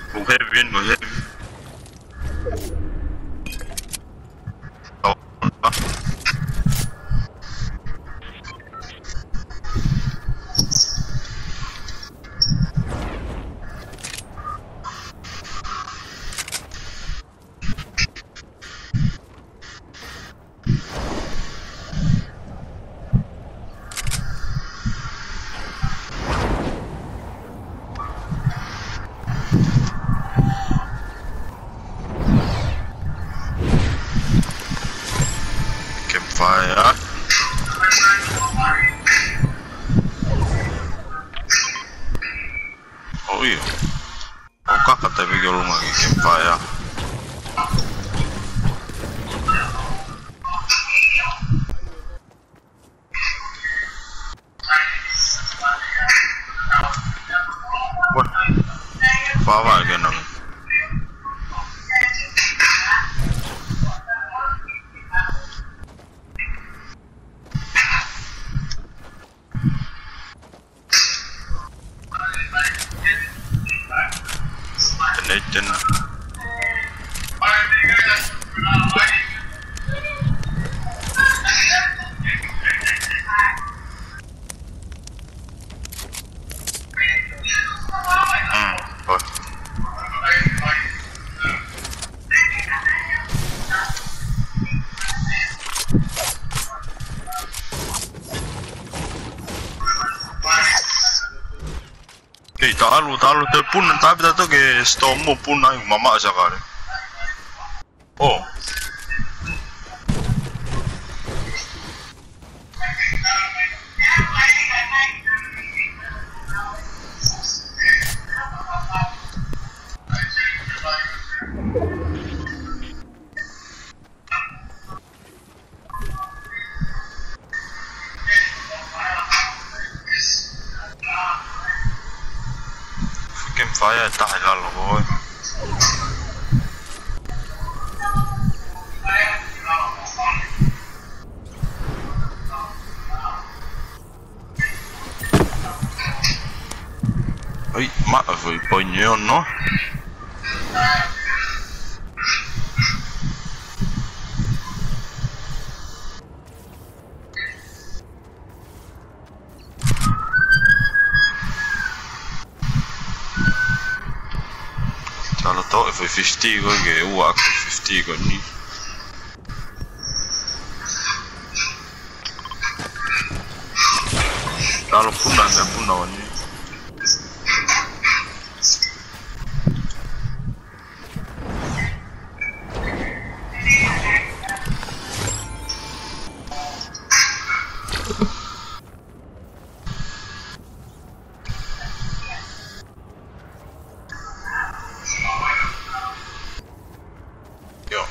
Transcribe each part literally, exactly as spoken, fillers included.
Mujer bien, mujer. Oh, ah. Campfire. Oh iya. Oh kakak tapi kalau mau campfire. Wah, bawa genong. Legend. Hmm, oh. Eh, talu, talu, te pun, tapi tato ke stomo pun ay mama sakare. Oh. Campfire tak halal boy. Ay, maaf boy, ponyon no. Kalau tahu F lima puluh kau ke uak F lima puluh kau ni. Kalau pun ada pun lawan ni. Yo.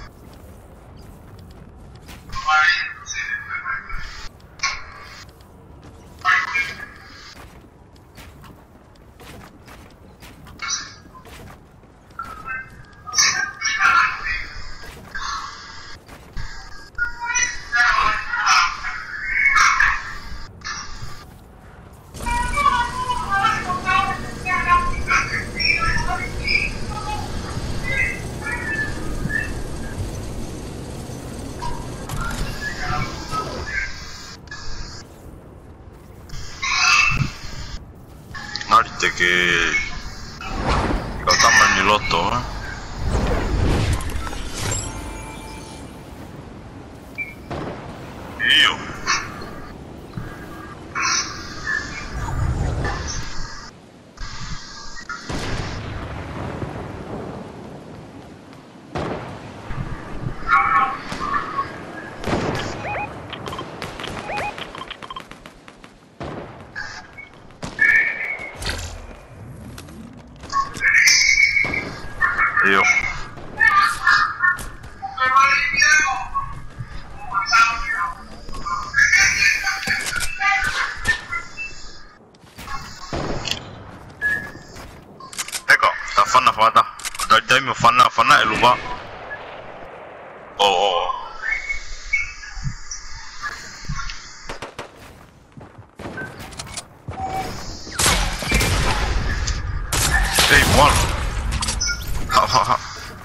Narite que kau taman ni loto, eh? Iyo. Iyo. Ecco, sta fanna fata. Dai dai mi fanna fanna e lupa. Oh oh. Hey, one. 好好好。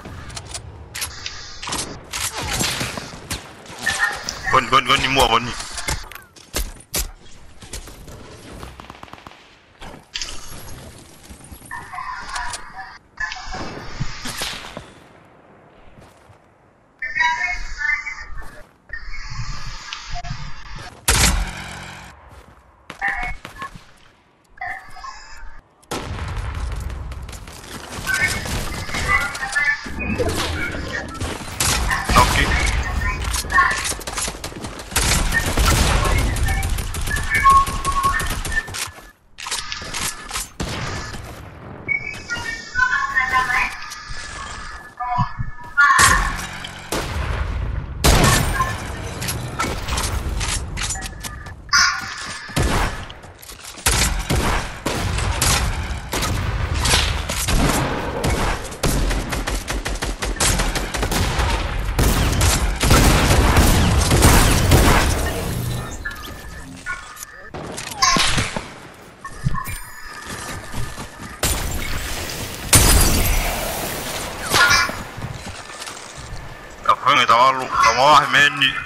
滚滚滚，你摸我你。người ta lu ta mo hai men ni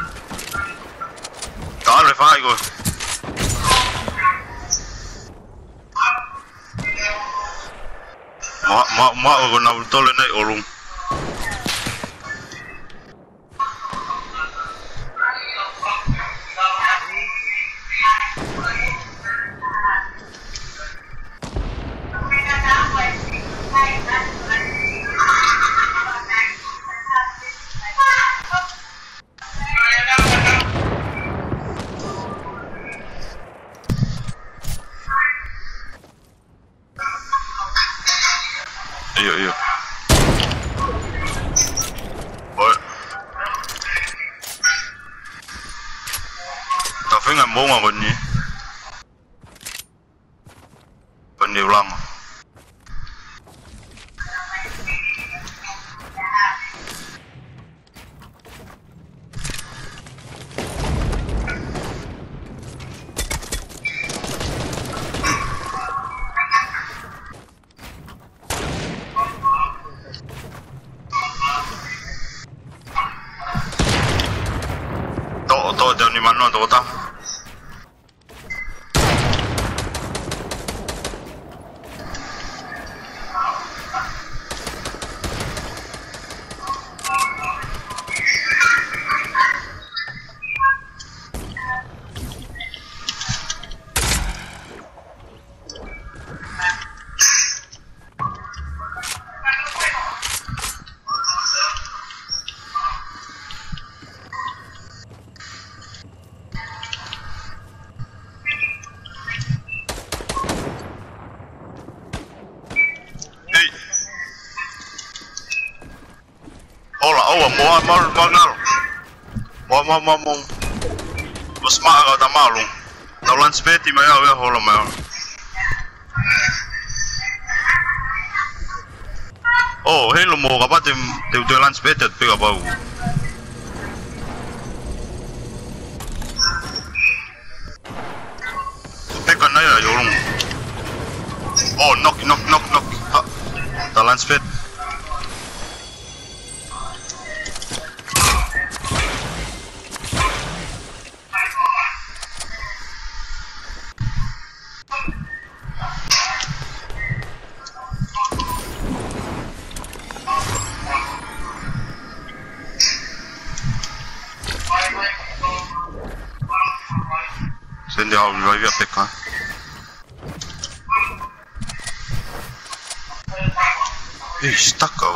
ta le fai go ma ma ma go na to le nei olung Iyo iyo. Ôi. Ta phải ngầm bố mà bên nhỉ. Bên nhiều lắm. Todo de animal no todo está. Hola, oh, mau mau mau ngal, mau mau mau mau, bos mak kau tak malu, tahuan sepeti maya ya hola maya. Oh, hello mau apa tim tim tahuan sepeti tu apa bu? Tekan aja jorong. Oh, knock knock knock knock, tahuan sepeti. Sende har vi vai pecar. Ih, takau.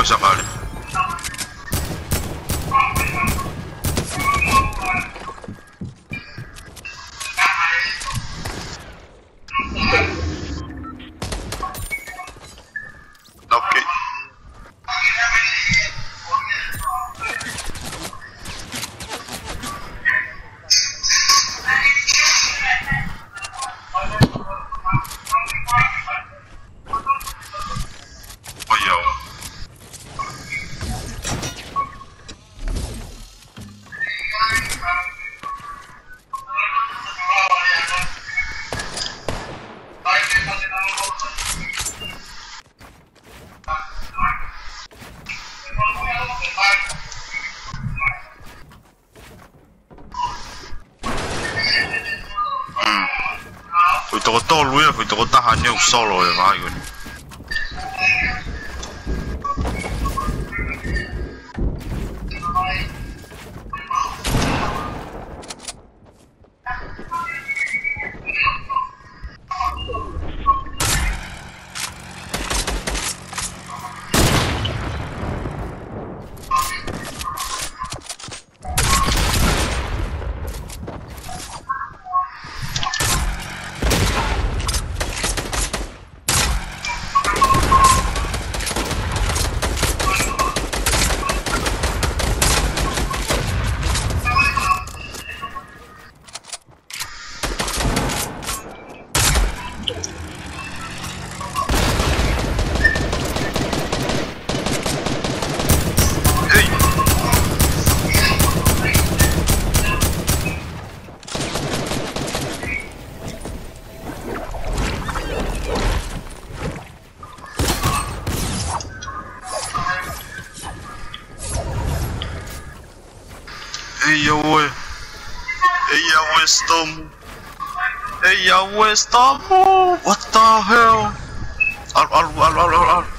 Pegou essa cara. Ok. Foi toko tolu ia, foi toko tahan yung solo ya mga yun. Ella we, ella we estamos, ella we estamos. What the hell? Al al al al al al.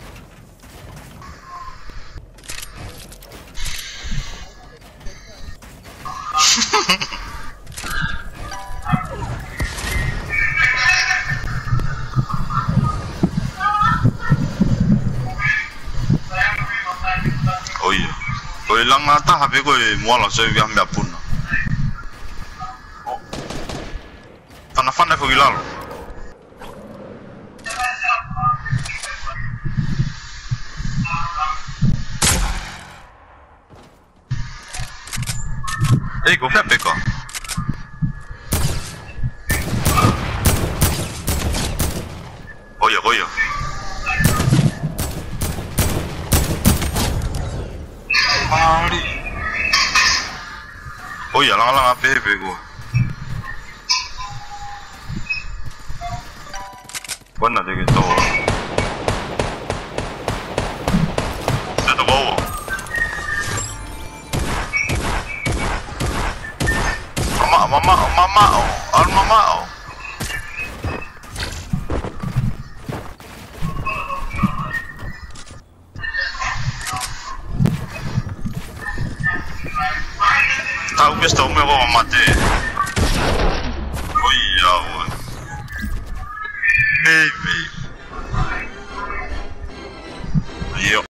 Oye. Oi lang ata habi ko eh muala so yung amya pun. Oh. Fana fana ko gilalo. Eh, go pepe ko. Oye, oye. Mari. Oh iya, lang-lang A P B gua. Buona deh gitu. Sudah bawa. Mama, mama, mama, al mama. Tahu guys, tahu me ako mamate.